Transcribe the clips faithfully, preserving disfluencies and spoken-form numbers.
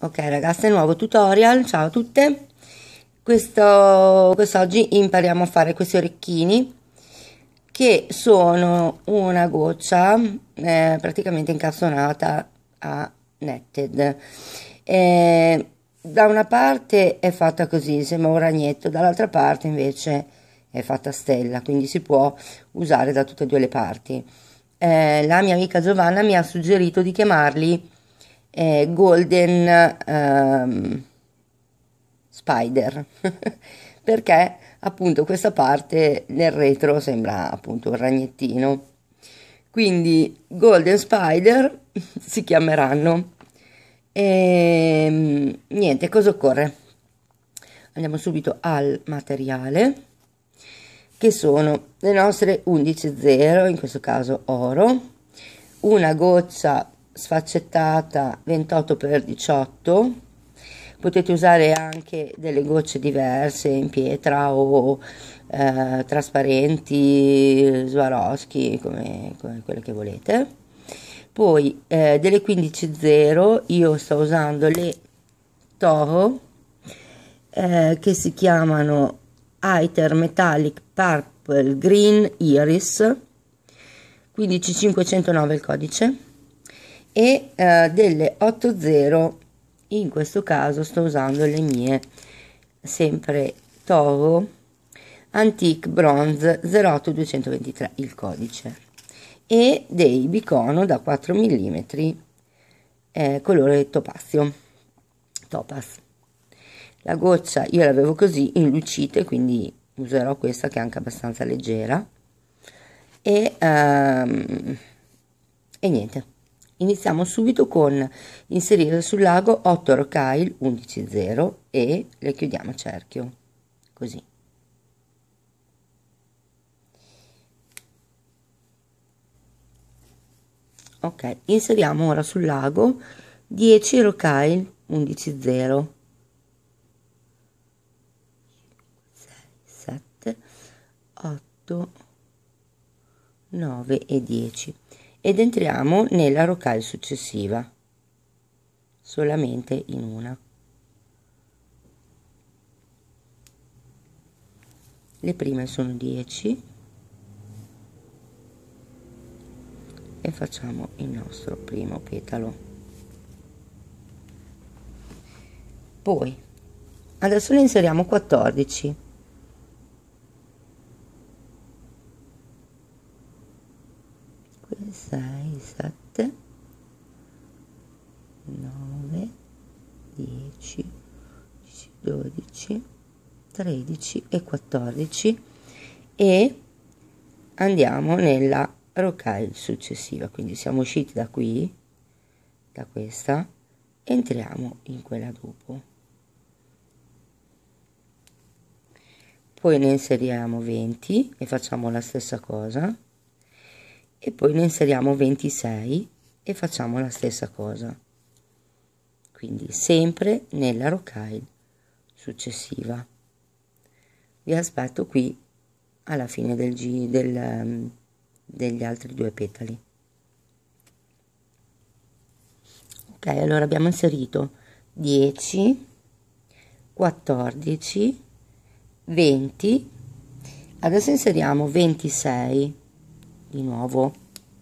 Ok ragazze, nuovo tutorial, ciao a tutte. Questo, quest'oggi impariamo a fare questi orecchini che sono una goccia eh, praticamente incastonata a netted. Eh, da una parte è fatta così, sembra un ragnetto, dall'altra parte invece è fatta a stella, quindi si può usare da tutte e due le parti. Eh, la mia amica Giovanna mi ha suggerito di chiamarli eh, Golden ehm, Spider perché appunto questa parte nel retro sembra appunto un ragnettino, quindi Golden Spider si chiameranno. E niente, cosa occorre? Andiamo subito al materiale, che sono le nostre undici zero, in questo caso oro, una goccia sfaccettata ventotto per diciotto. Potete usare anche delle gocce diverse in pietra o eh, trasparenti, Swarovski, come, come quelle che volete. Poi eh, delle quindici zero io sto usando le Toho eh, che si chiamano Iter Metallic Purple Green Iris, quindici cinquecentonove il codice, e eh, delle otto zero, in questo caso sto usando le mie sempre Toho Antique Bronze zero otto duecentoventitré il codice, e dei Bicono da quattro millimetri eh, colore topazio topaz. La goccia io l'avevo così in lucite, quindi userò questa che è anche abbastanza leggera. E, um, e niente, iniziamo subito con inserire sul lago otto rocaille undici zero e le chiudiamo a cerchio, così. Ok, inseriamo ora sul lago dieci rocaille undici zero, sette, otto, nove e dieci, ed entriamo nella rocaille successiva solamente in una. Le prime sono dieci e facciamo il nostro primo petalo. Poi adesso ne inseriamo quattordici. sei, sette, nove, dieci, dodici, tredici e quattordici, e andiamo nella rocaille successiva, quindi siamo usciti da qui, da questa, entriamo in quella dopo, poi ne inseriamo venti e facciamo la stessa cosa, e poi ne inseriamo ventisei e facciamo la stessa cosa, quindi sempre nella rocaille successiva. Vi aspetto qui alla fine del G del, degli altri due petali. Ok, allora abbiamo inserito dieci, quattordici, venti, adesso inseriamo ventisei di nuovo,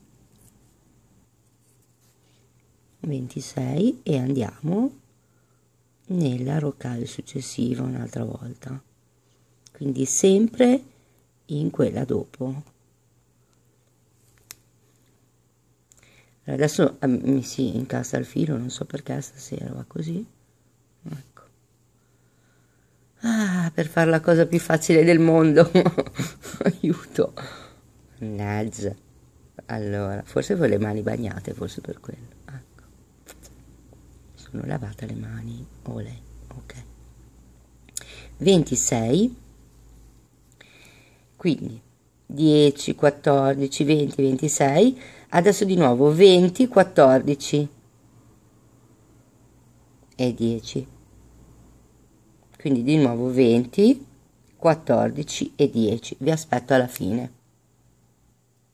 ventisei, e andiamo nella rocaille successiva un'altra volta, quindi sempre in quella dopo. Adesso eh, mi si incassa il filo, non so perché stasera va così, ecco. Ah, per fare la cosa più facile del mondo. Aiuto, mannaggia. Allora, forse con le mani bagnate, forse per quello, ecco. Sono lavate le mani, olè, ok. ventisei, quindi dieci, quattordici, venti, ventisei, adesso di nuovo venti, quattordici e dieci, quindi di nuovo venti, quattordici e dieci, vi aspetto alla fine.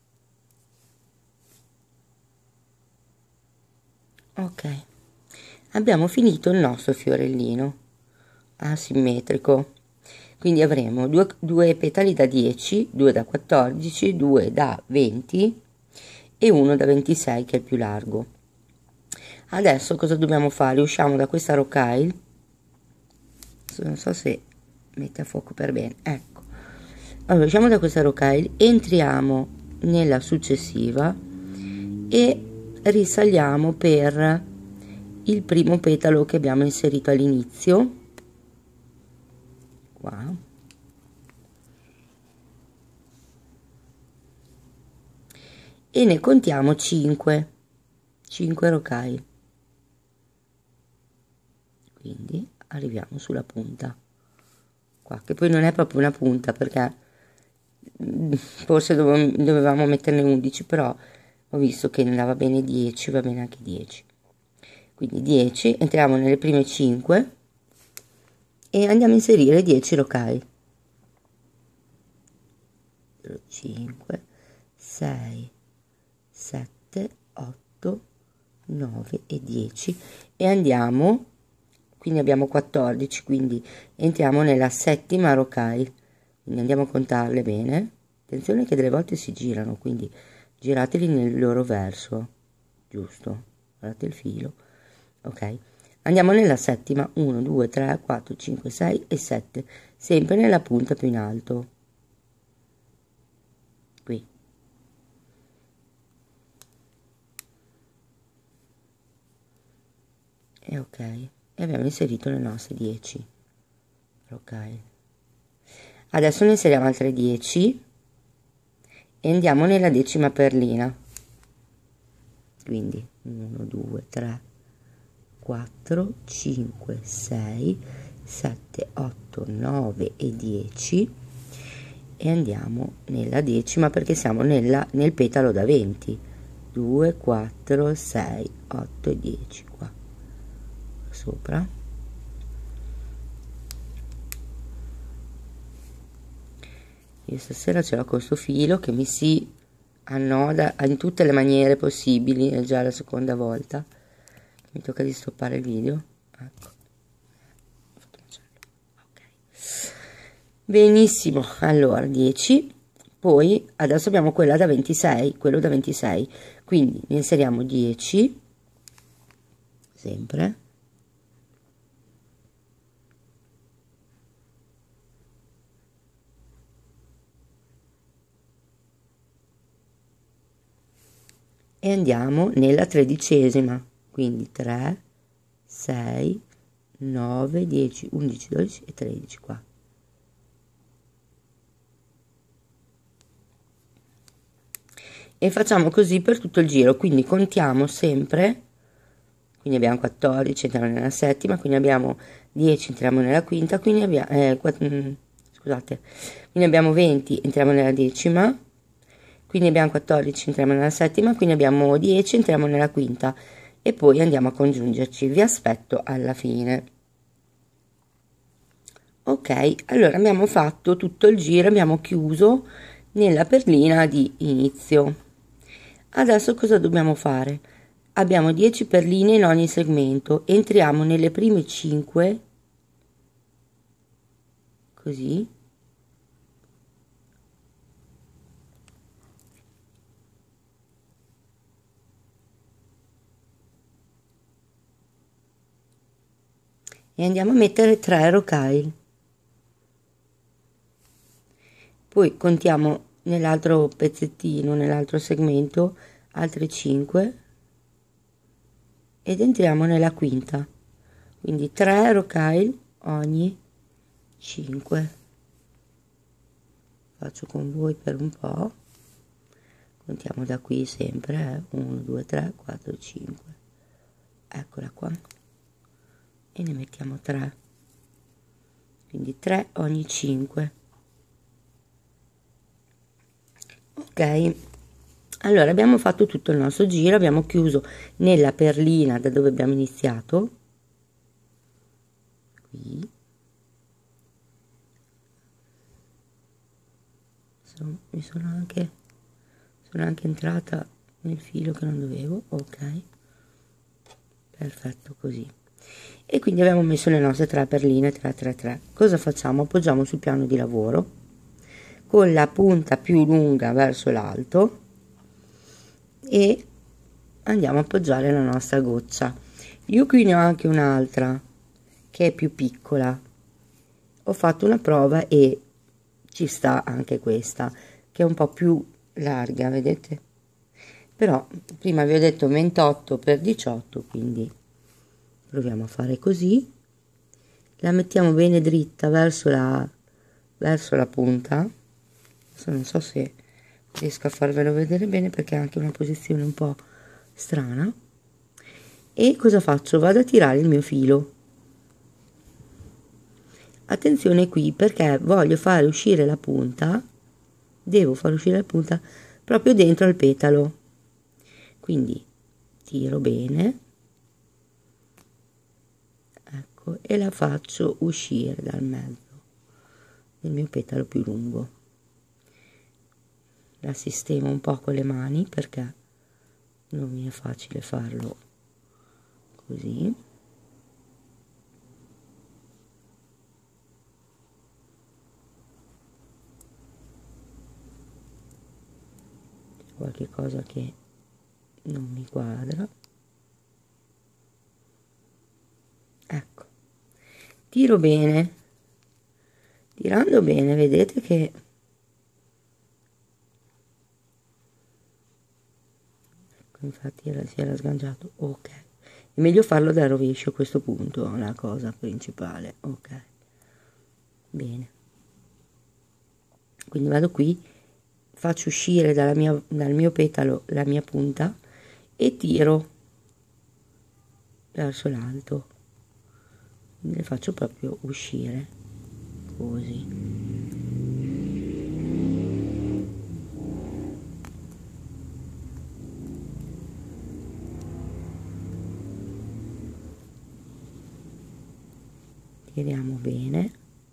Ok, abbiamo finito il nostro fiorellino asimmetrico. Quindi avremo due, due petali da dieci, due da quattordici, due da venti e uno da ventisei, che è il più largo. Adesso cosa dobbiamo fare? Usciamo da questa rocaille, non so se mette a fuoco per bene, ecco. Allora, usciamo da questa rocaille, entriamo nella successiva e risaliamo per il primo petalo che abbiamo inserito all'inizio, qua, e ne contiamo cinque, cinque rocaille. Quindi arriviamo sulla punta qua, che poi non è proprio una punta, perché forse dovevamo metterne undici, però ho visto che andava bene dieci, va bene anche dieci. Quindi dieci, entriamo nelle prime cinque e andiamo a inserire dieci rocaille. cinque, sei, sette, otto, nove e dieci, e andiamo, quindi abbiamo quattordici, quindi entriamo nella settima rocaille, quindi andiamo a contarle bene. Attenzione che delle volte si girano, quindi girateli nel loro verso, giusto, guardate il filo, ok, andiamo nella settima, uno, due, tre, quattro, cinque, sei e sette, sempre nella punta più in alto, qui. E ok, e abbiamo inserito le nostre dieci rocaille. Adesso ne inseriamo altre dieci e andiamo nella decima perlina, quindi uno, due, tre, quattro, cinque, sei, sette, otto, nove e dieci, e andiamo nella decima perché siamo nella, nel petalo da venti, due, quattro, sei, otto e dieci, qua sopra. Io stasera ce l'ho con questo filo che mi si annoda in tutte le maniere possibili, è già la seconda volta mi tocca di stoppare il video, ecco. Okay. Benissimo, allora dieci, poi adesso abbiamo quella da ventisei, quello da ventisei, quindi ne inseriamo dieci sempre, e andiamo nella tredicesima, quindi tre, sei, nove, dieci, undici, dodici e tredici qua. E facciamo così per tutto il giro, quindi contiamo sempre, quindi abbiamo quattordici, entriamo nella settima, quindi abbiamo dieci, entriamo nella quinta, quindi abbiamo, eh, quattro, scusate, quindi abbiamo venti, entriamo nella decima, quindi abbiamo quattordici, entriamo nella settima, quindi abbiamo dieci, entriamo nella quinta, e poi andiamo a congiungerci. Vi aspetto alla fine. Ok, allora abbiamo fatto tutto il giro, abbiamo chiuso nella perlina di inizio. Adesso cosa dobbiamo fare? Abbiamo dieci perline in ogni segmento, entriamo nelle prime cinque, così, e andiamo a mettere tre rocaille. Poi contiamo nell'altro pezzettino, nell'altro segmento, altre cinque ed entriamo nella quinta, quindi tre rocaille ogni cinque. Faccio con voi per un po', contiamo da qui sempre, eh? uno, due, tre, quattro, cinque, eccola qua, e ne mettiamo tre, quindi tre ogni cinque. Ok, allora abbiamo fatto tutto il nostro giro, abbiamo chiuso nella perlina da dove abbiamo iniziato, qui, sono, mi sono anche, sono anche entrata nel filo che non dovevo, ok, perfetto così. E quindi abbiamo messo le nostre tre perline tre tre tre. Cosa facciamo? Appoggiamo sul piano di lavoro con la punta più lunga verso l'alto e andiamo a appoggiare la nostra goccia. Io qui ne ho anche un'altra che è più piccola, ho fatto una prova e ci sta anche questa che è un po' più larga, vedete? Però prima vi ho detto ventotto per diciotto, quindi proviamo a fare così, la mettiamo bene dritta verso la verso la punta. Adesso non so se riesco a farvelo vedere bene perché è anche una posizione un po' strana. E cosa faccio? Vado a tirare il mio filo. Attenzione qui perché voglio fare uscire la punta, devo far uscire la punta proprio dentro al petalo, quindi tiro bene, ecco, e la faccio uscire dal mezzo del mio petalo più lungo. La sistemo un po' con le mani perché non mi è facile farlo così. Qualche cosa che non mi quadra, ecco, tiro bene, tirando bene vedete che ecco, infatti era, si era sganciato, ok, è meglio farlo da rovescio a questo punto, la cosa principale, ok, bene, quindi vado qui, faccio uscire dalla mia, dal mio petalo la mia punta e tiro verso l'alto, le faccio proprio uscire così. Tiriamo bene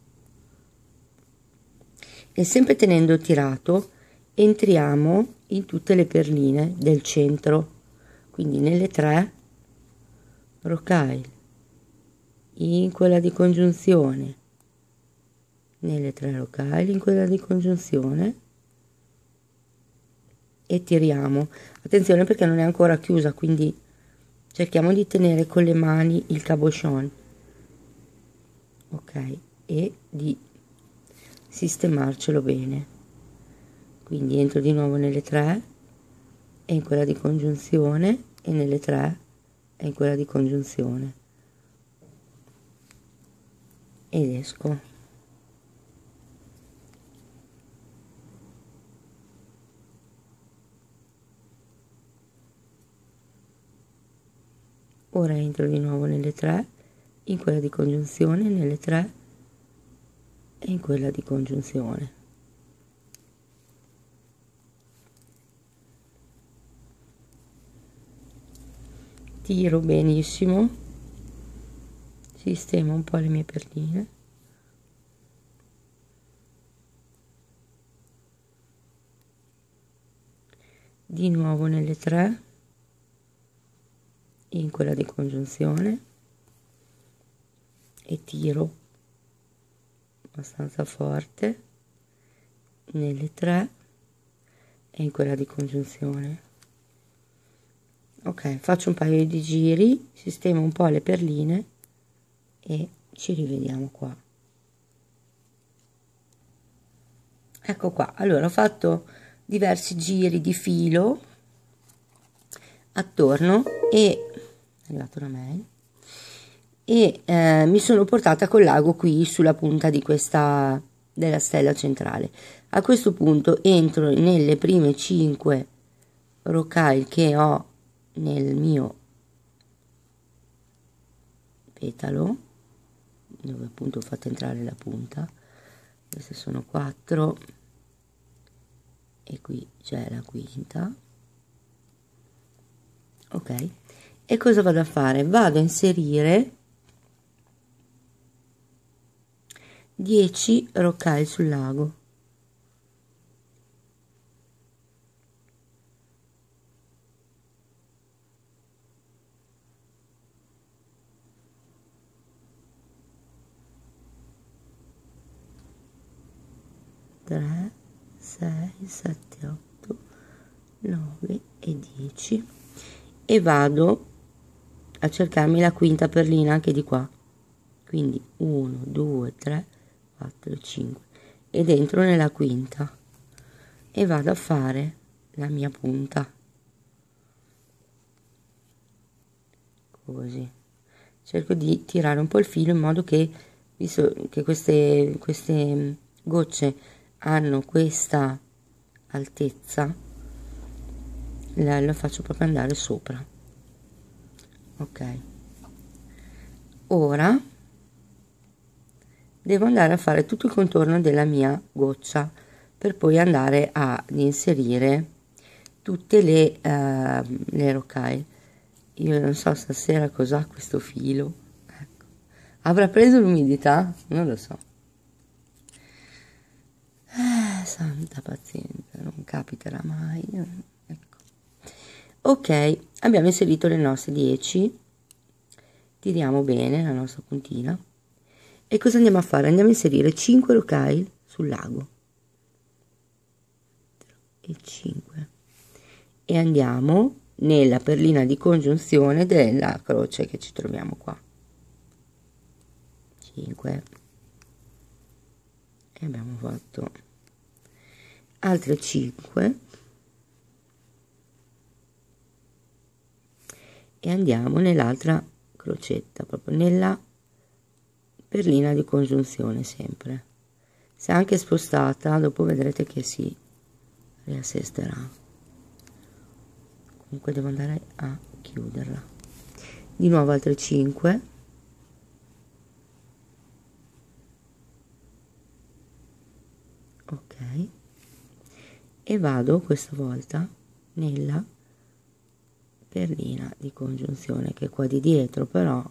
e sempre tenendo tirato entriamo in tutte le perline del centro, quindi nelle tre rocaille, in quella di congiunzione, nelle tre rocaille, in quella di congiunzione e tiriamo. Attenzione perché non è ancora chiusa, quindi cerchiamo di tenere con le mani il cabochon, ok, e di sistemarcelo bene. Quindi entro di nuovo nelle tre e in quella di congiunzione e nelle tre e in quella di congiunzione ed esco. Ora entro di nuovo nelle tre, in quella di congiunzione, nelle tre e in quella di congiunzione. Tiro benissimo, sistemo un po' le mie perline. Di nuovo nelle tre, in quella di congiunzione e tiro abbastanza forte nelle tre e in quella di congiunzione. Ok, faccio un paio di giri, sistemo un po' le perline e ci rivediamo qua. Ecco qua, allora ho fatto diversi giri di filo attorno e è arrivata una mail e eh, mi sono portata con l'ago qui sulla punta di questa della stella centrale. A questo punto entro nelle prime cinque rocaille che ho nel mio petalo, dove appunto ho fatto entrare la punta. Queste sono quattro e qui c'è la quinta. Ok, e cosa vado a fare? Vado a inserire dieci rocaille sul lago. tre, sei, sette, otto, nove e dieci e vado a cercarmi la quinta perlina anche di qua, quindi uno, due, tre, quattro, cinque ed entro nella quinta e vado a fare la mia punta così. Cerco di tirare un po' il filo in modo che, visto che queste, queste gocce hanno questa altezza, la, la faccio proprio andare sopra. Ok, ora devo andare a fare tutto il contorno della mia goccia per poi andare ad inserire tutte le, uh, le rocaille. Io non so stasera cos'ha questo filo, ecco. Avrà preso l'umidità? Non lo so. Eh, santa pazienza, non capiterà mai. Ecco. Ok, abbiamo inserito le nostre dieci, tiriamo bene la nostra puntina e cosa andiamo a fare? Andiamo a inserire cinque rocaille sul lago e cinque e andiamo nella perlina di congiunzione della croce che ci troviamo qua, cinque e abbiamo fatto altre cinque e andiamo nell'altra crocetta, proprio nella perlina di congiunzione. Sempre, se anche spostata, dopo vedrete che si riassesterà. Comunque devo andare a chiuderla. Di nuovo altre cinque ok e vado questa volta nella perlina di congiunzione che è qua di dietro, però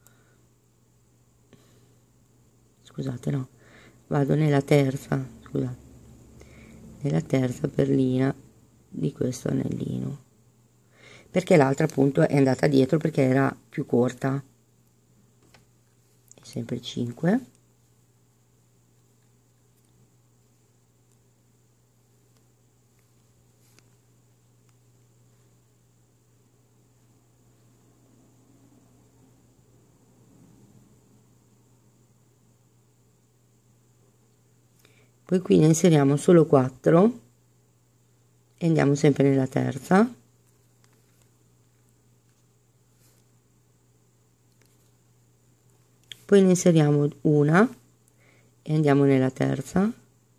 scusate, no, vado nella terza, scusate, nella terza perlina di questo anellino, perché l'altra appunto è andata dietro perché era più corta. E sempre cinque poi qui ne inseriamo solo quattro e andiamo sempre nella terza, poi ne inseriamo una e andiamo nella terza,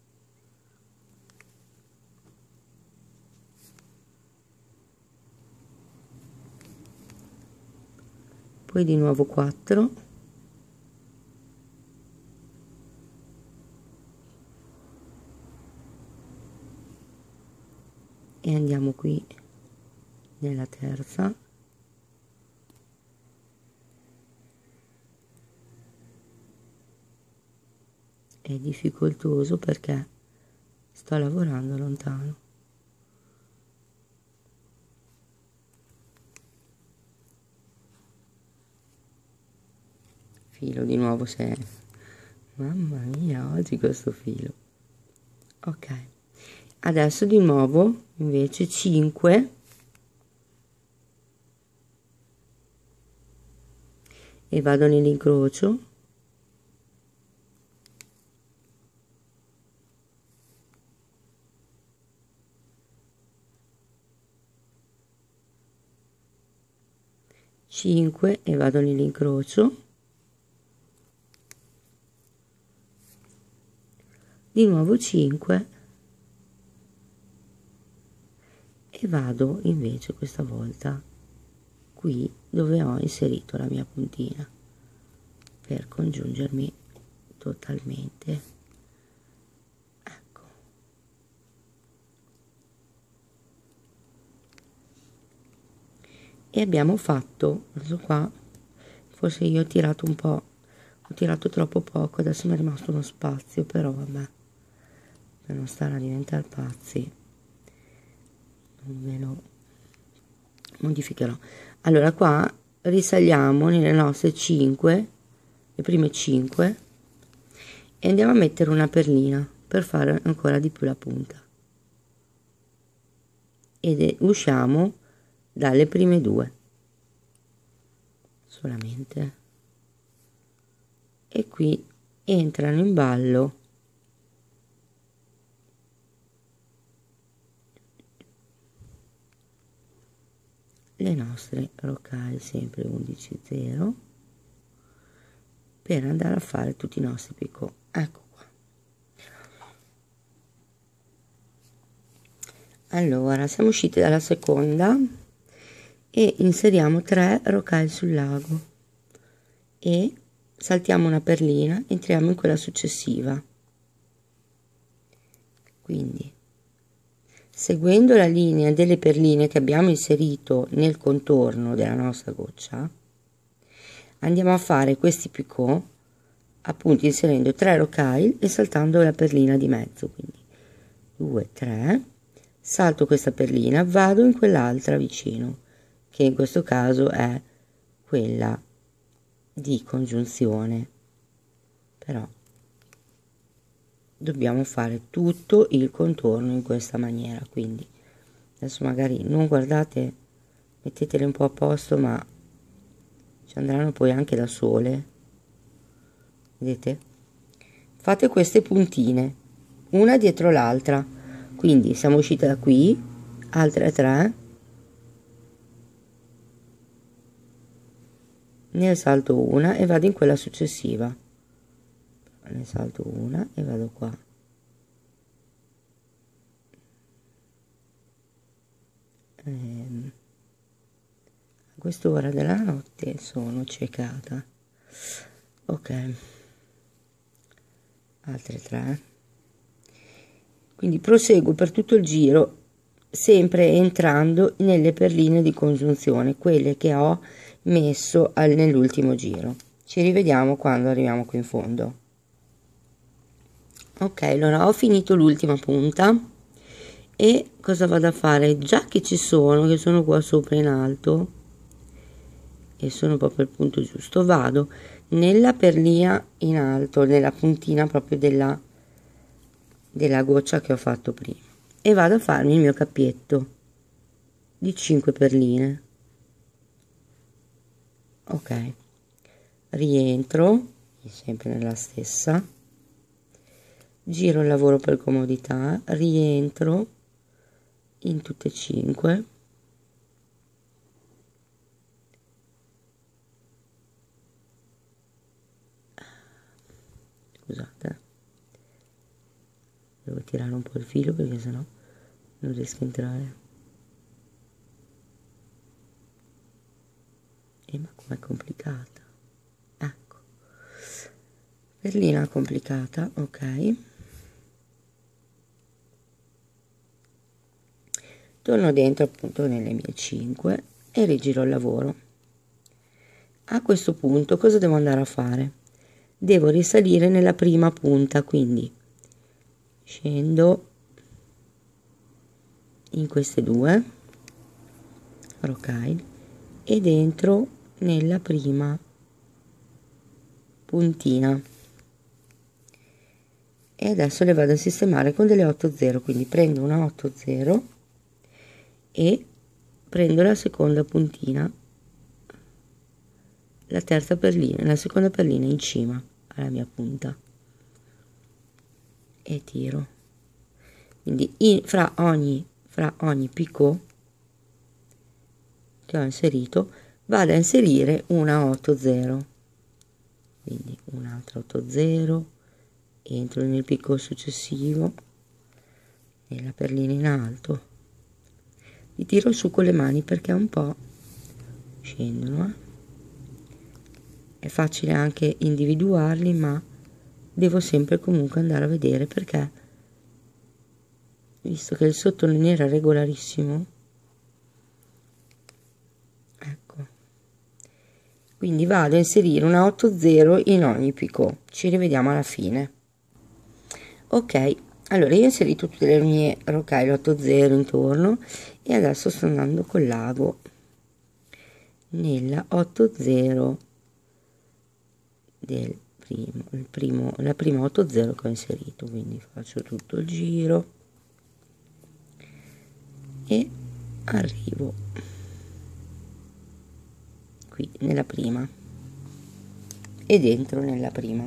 poi di nuovo quattro e andiamo qui nella terza, è difficoltoso perché sto lavorando lontano. Filo di nuovo, se mamma mia, oggi questo filo. Ok, adesso di nuovo invece cinque e vado nell'incrocio cinque e vado nell'incrocio, di nuovo cinque e vado invece questa volta qui dove ho inserito la mia puntina per congiungermi totalmente. Ecco, e abbiamo fatto, adesso qua forse io ho tirato un po', ho tirato troppo poco, adesso mi è rimasto uno spazio, però vabbè, per non stare a diventare pazzi non ve lo modificherò. Allora qua risaliamo nelle nostre cinque, le prime cinque, e andiamo a mettere una perlina per fare ancora di più la punta, ed usciamo dalle prime due solamente, e qui entrano in ballo le nostre rocaille, sempre undici zero, per andare a fare tutti i nostri picot. Ecco qua. Allora, siamo usciti dalla seconda e inseriamo tre rocaille sul lago e saltiamo una perlina, entriamo in quella successiva. Quindi, seguendo la linea delle perline che abbiamo inserito nel contorno della nostra goccia, andiamo a fare questi picot, appunto inserendo tre rocaille e saltando la perlina di mezzo. Quindi due, tre, salto questa perlina, vado in quell'altra vicino, che in questo caso è quella di congiunzione, però dobbiamo fare tutto il contorno in questa maniera. Quindi adesso magari non guardate, mettetele un po' a posto, ma ci andranno poi anche da sole, vedete? Fate queste puntine una dietro l'altra, quindi siamo uscite da qui, altre tre, ne salto una e vado in quella successiva, ne salto una e vado qua, ehm, a quest'ora della notte sono ciecata. Ok, altre tre, quindi proseguo per tutto il giro, sempre entrando nelle perline di congiunzione, quelle che ho messo nell'ultimo giro. Ci rivediamo quando arriviamo qui in fondo. Ok, allora ho finito l'ultima punta e cosa vado a fare? Già che ci sono, che sono qua sopra in alto e sono proprio al punto giusto, vado nella perlina in alto, nella puntina proprio della della goccia che ho fatto prima, e vado a farmi il mio cappietto di cinque perline. Ok, rientro sempre nella stessa, giro il lavoro per comodità, rientro in tutte e cinque, scusate, devo tirare un po' il filo perché sennò non riesco a entrare. E ma com'è complicata, ecco, perlina complicata. Ok, torno dentro appunto nelle mie cinque e rigiro il lavoro. A questo punto cosa devo andare a fare? Devo risalire nella prima punta, quindi scendo in queste due rocaille ed entro nella prima puntina e adesso le vado a sistemare con delle otto zero, quindi prendo una otto zero e prendo la seconda puntina, la terza perlina, la seconda perlina in cima alla mia punta e tiro. Quindi in, fra ogni fra ogni picot che ho inserito vado a inserire una otto zero, quindi un'altra otto zero, entro nel picot successivo nella perlina in alto, li tiro su con le mani perché un po' scendono, eh? È facile anche individuarli, ma devo sempre comunque andare a vedere, perché visto che il sotto non era regolarissimo, ecco, quindi vado a inserire una otto zero in ogni picot. Ci rivediamo alla fine. Ok, allora io ho inserito tutte le mie rocaille otto zero intorno e adesso sto andando col l'ago nella otto zero del primo, il primo, la prima otto zero che ho inserito, quindi faccio tutto il giro e arrivo qui nella prima ed entro nella prima.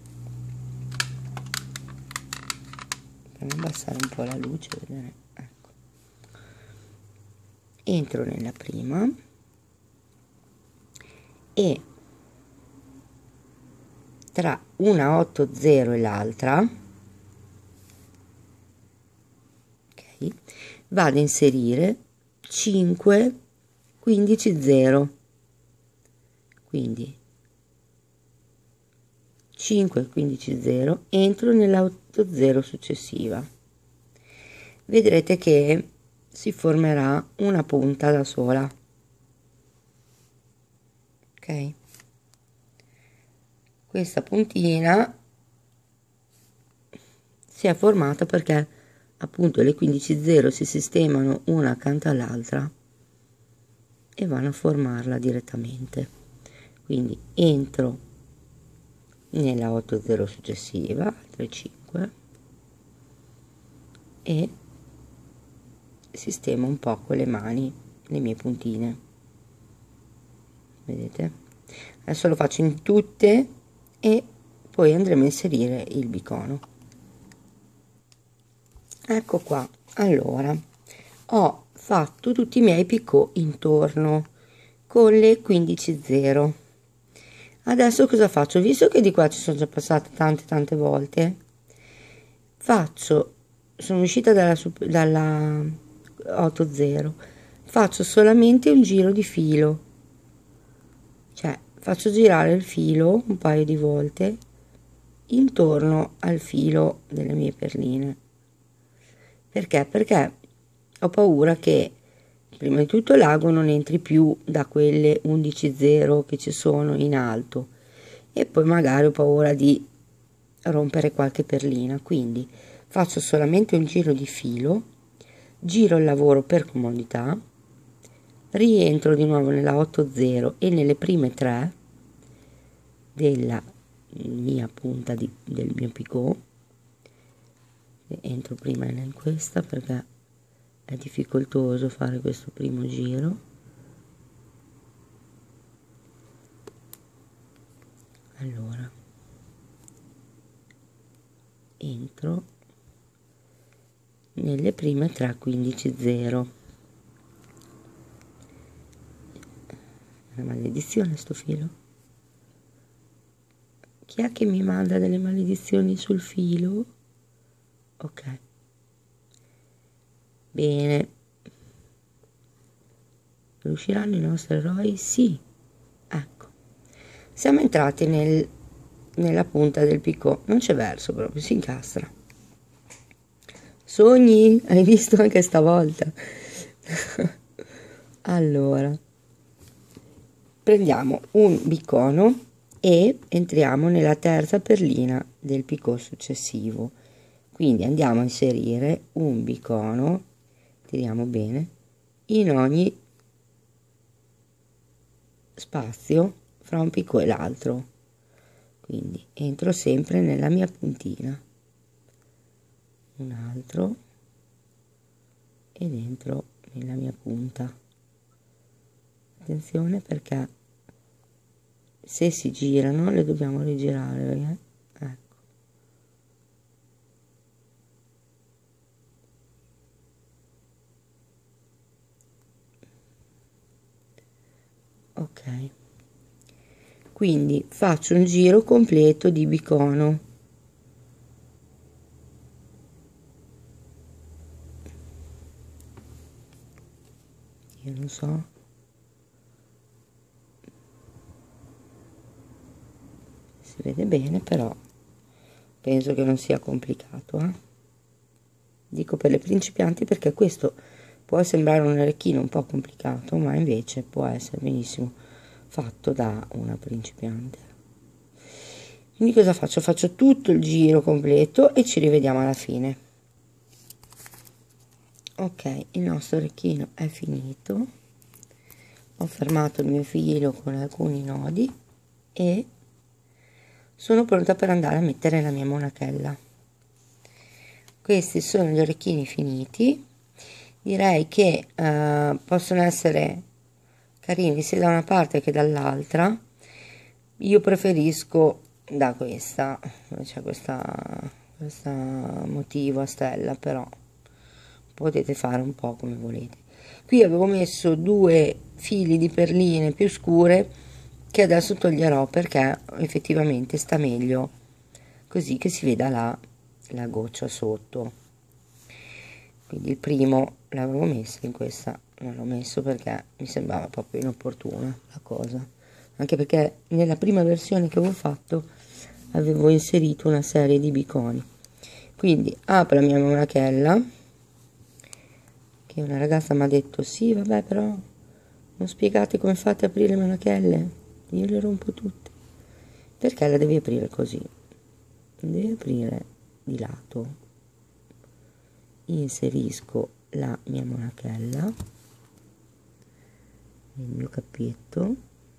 Per abbassare un po' la luce, vedere, ecco. Entro nella prima e tra una otto zero e l'altra, ok, vado a inserire cinque quindici zero, quindi cinque quindici zero, entro nella otto zero successiva. Vedrete che si formerà una punta da sola, ok. Questa puntina si è formata perché appunto le quindici zero si sistemano una accanto all'altra e vanno a formarla direttamente. Quindi entro nella otto zero successiva, altre cinque, e sistemo un po' con le mani le mie puntine, vedete? Adesso lo faccio in tutte e poi andremo a inserire il bicono. Ecco qua. Allora, ho fatto tutti i miei picot intorno con le quindici zero. Adesso cosa faccio? Visto che di qua ci sono già passate tante tante volte, faccio, sono uscita dalla, dalla otto zero, faccio solamente un giro di filo, cioè faccio girare il filo un paio di volte intorno al filo delle mie perline. Perché? Perché ho paura che prima di tutto l'ago non entri più da quelle undici zero che ci sono in alto, e poi magari ho paura di rompere qualche perlina, quindi faccio solamente un giro di filo, giro il lavoro per comodità, rientro di nuovo nella otto zero e nelle prime tre della mia punta di, del mio picot. Entro prima in questa perché è difficoltoso fare questo primo giro. Allora entro nelle prime tre quindici zero. È una maledizione sto filo. Chi è che mi manda delle maledizioni sul filo? Ok, bene. Riusciranno i nostri eroi? Sì. Ecco, siamo entrati nel, nella punta del picot, non c'è verso, proprio si incastra. Sogni? Hai visto anche stavolta? Allora prendiamo un bicono e entriamo nella terza perlina del picot successivo, quindi andiamo a inserire un bicono, tiriamo bene, in ogni spazio fra un picot e l'altro, quindi entro sempre nella mia puntina, un altro ed entro nella mia punta. Attenzione perché se si girano le dobbiamo rigirare, perché ecco, ok, quindi faccio un giro completo di bicono, io non so, si vede bene, però penso che non sia complicato, eh? Dico per le principianti perché questo può sembrare un orecchino un po' complicato, ma invece può essere benissimo fatto da una principiante. Quindi cosa faccio? Faccio tutto il giro completo e ci rivediamo alla fine. Ok, il nostro orecchino è finito, ho fermato il mio filo con alcuni nodi e sono pronta per andare a mettere la mia monachella. Questi sono gli orecchini finiti. Direi che eh, possono essere carini sia da una parte che dall'altra. Io preferisco da questa, c'è questa, questa motivo a stella, però potete fare un po' come volete. Qui avevo messo due fili di perline più scure che adesso toglierò perché effettivamente sta meglio così che si veda la, la goccia sotto. Quindi il primo l'avevo messo, in questa non l'ho messo perché mi sembrava proprio inopportuna la cosa, anche perché nella prima versione che avevo fatto avevo inserito una serie di biconi. Quindi apro la mia monachella, che una ragazza mi ha detto sì vabbè, però non spiegate come fate a aprire le monachelle, io le rompo tutte. Perché la devi aprire così? Devi aprire di lato. Inserisco la mia monachella nel mio cappietto,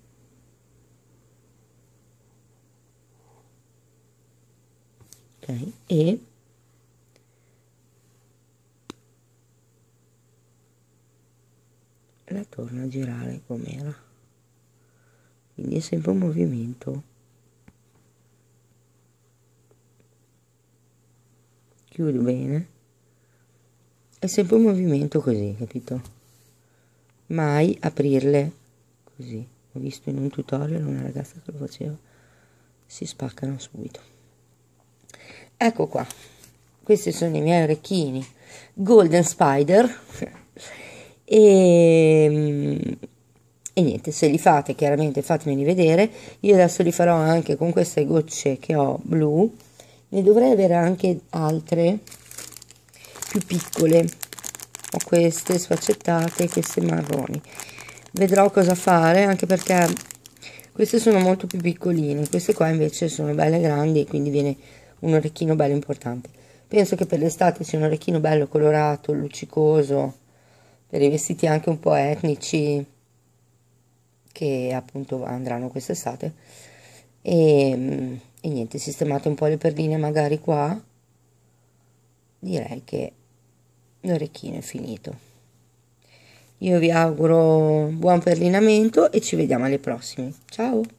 ok, e la torno a girare com'era, quindi è sempre un movimento. Chiudo bene, è sempre un movimento così, capito? Mai aprirle così. Ho visto in un tutorial una ragazza che lo faceva, si spaccano subito. Ecco qua, questi sono i miei orecchini Golden Spider. e, e niente, se li fate chiaramente fatemeli vedere. Io adesso li farò anche con queste gocce che ho blu, ne dovrei avere anche altre più piccole, ho queste sfaccettate, queste marroni, vedrò cosa fare, anche perché queste sono molto più piccoline, queste qua invece sono belle grandi e quindi viene un orecchino bello importante. Penso che per l'estate sia un orecchino bello colorato, luccicoso, per i vestiti anche un po' etnici che appunto andranno quest'estate. E, e niente, sistemate un po' le perline magari qua, direi che l'orecchino è finito. Io vi auguro buon perlinamento e ci vediamo alle prossime. Ciao!